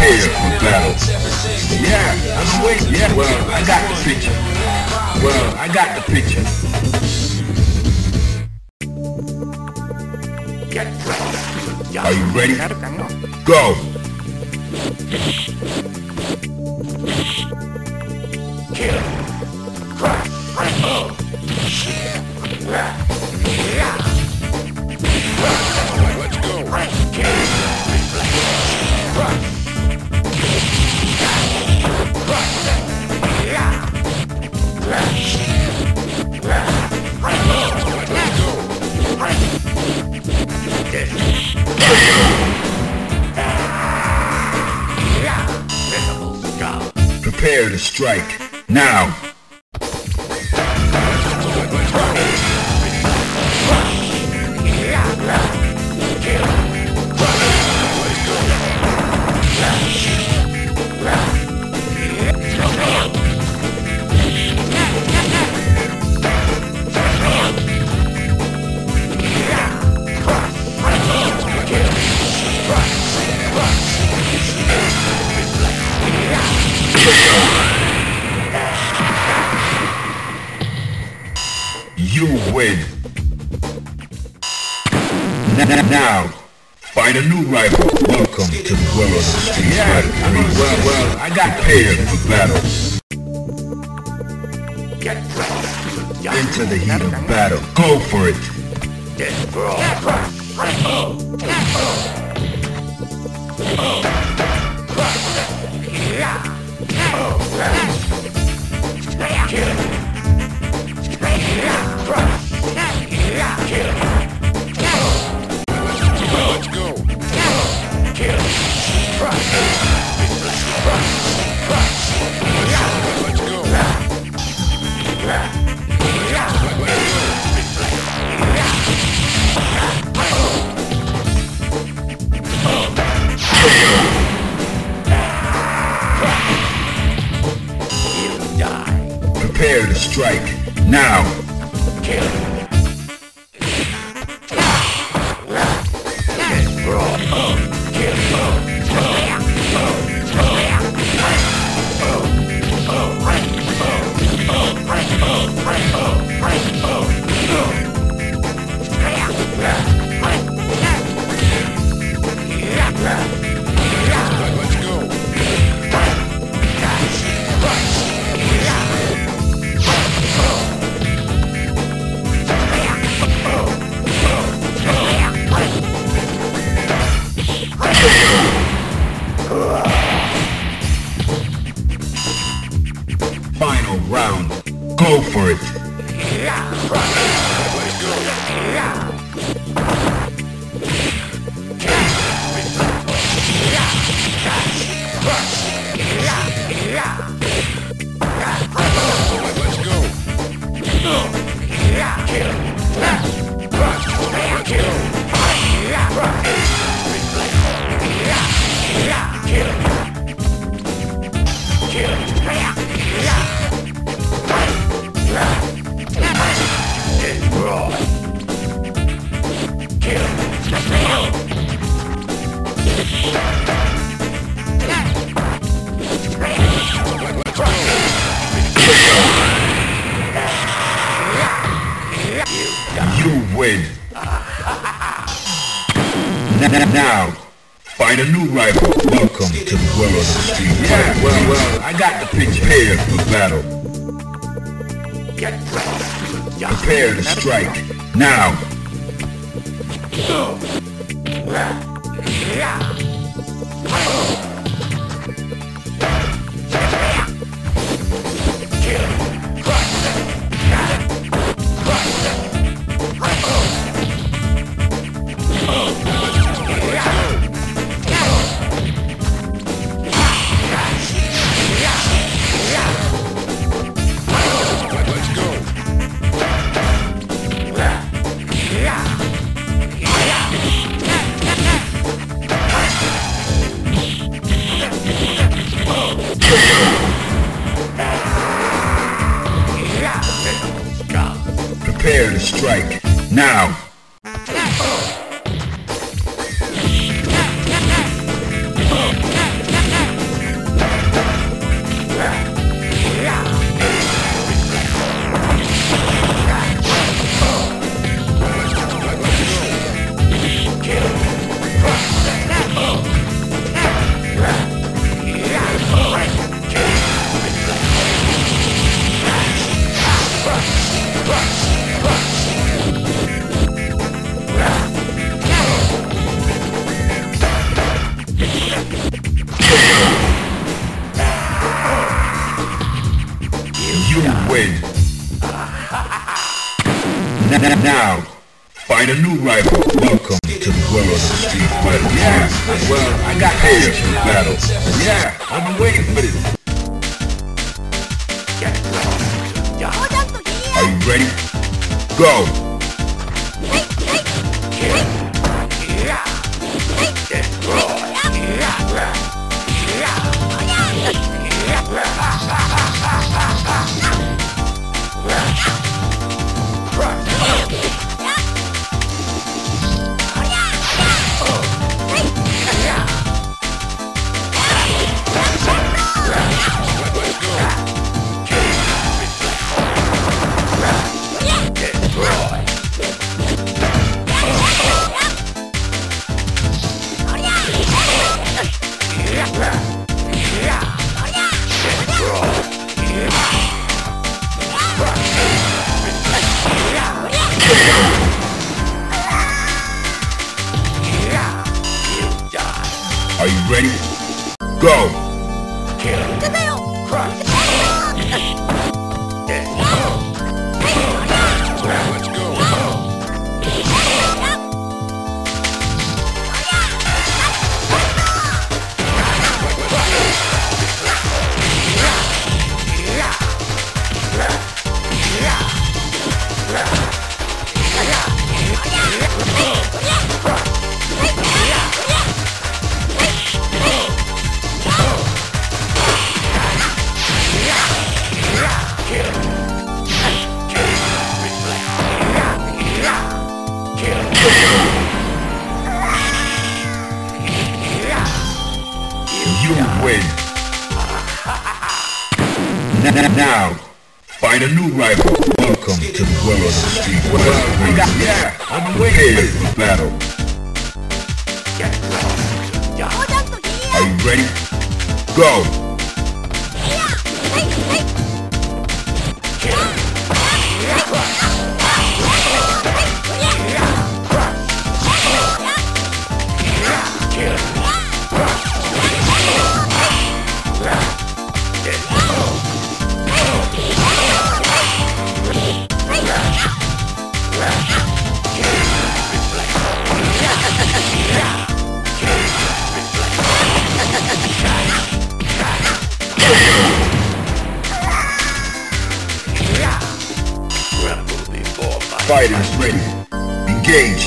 Prepare for battle. Yeah, I've been waiting. Yeah, well, I got the picture. Well, I got the picture. Are you ready? Go! Kill. Let's go. Prepare to strike. Now! You win. Now, find a new rival. Welcome to the world of Street Fighter 3. Well, I got prepared for battle. Into the heat of battle. Go for it. Let's go. Prepare to strike. Now! Final round. Go for it. You win. Now, find a new rival. Welcome to the world of Street Fighter. Yeah, well, I got the picture. Prepare for battle. Prepare to strike. Now. Prepare to strike. Now! win. Now, find a new rival. Welcome to the world of street fighting. Yeah, well, I got paid for the battle. Yeah, I've been waiting for this. Are you ready? Go! Are you ready? Go! Let's go! You win. Now, find a new rival. Welcome to the world of street fighting. Yeah, I've been waiting for the battle. Are you ready? Go! Fighters ready. Engage.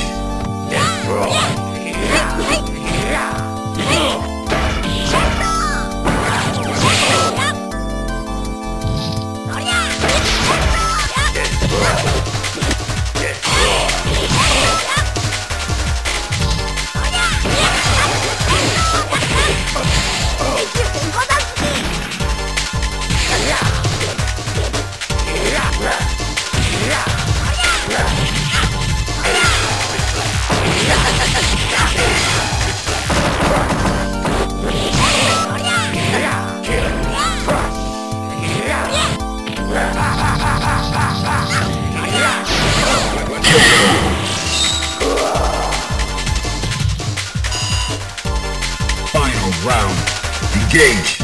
Final round. Engage.